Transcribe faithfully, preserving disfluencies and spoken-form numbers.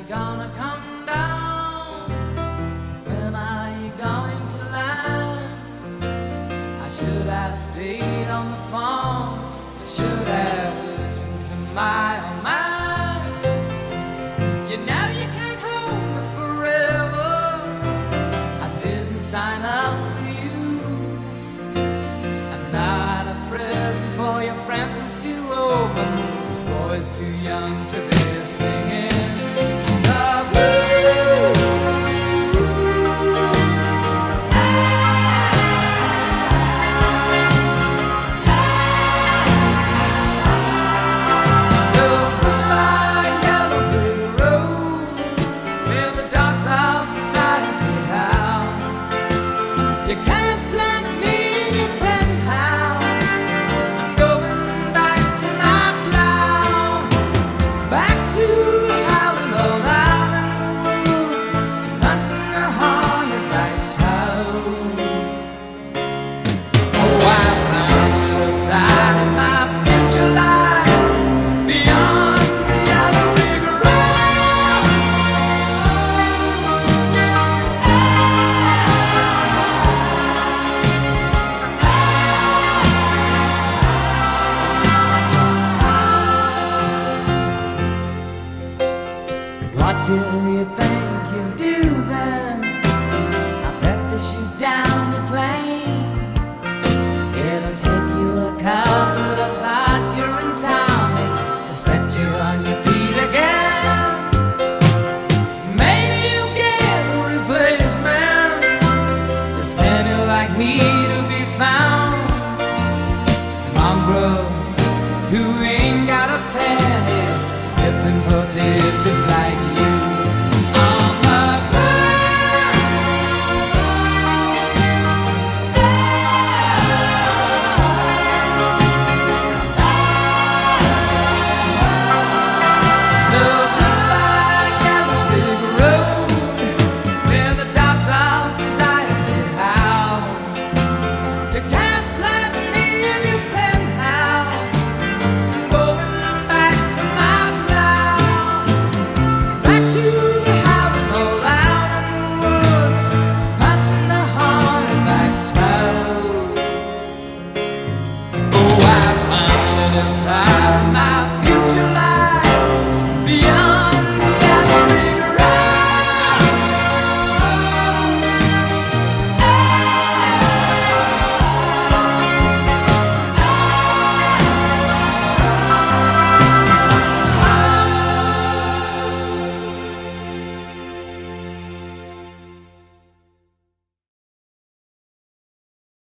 gonna come down? When are you going to land? I should have stayed on the phone. I should have listened to my own mind. You know you can't hold me forever. I didn't sign up with you. I'm not a present for your friends to open. This boy's too young to be singing the blues. So goodbye, yellow brick road, where the dogs of society howl. You can't plant me in your penthouse. I'm going back to my plow, back to the howling old out in the woods, hunting a hornet-back toad. Oh, I found the side of my future lies beyond the yellow brick road. What do you think you'll do then? I bet they shoot down the plane. It'll take you a couple of accurate tonics to set you on your feet again. Maybe you'll get a replacement. There's plenty like me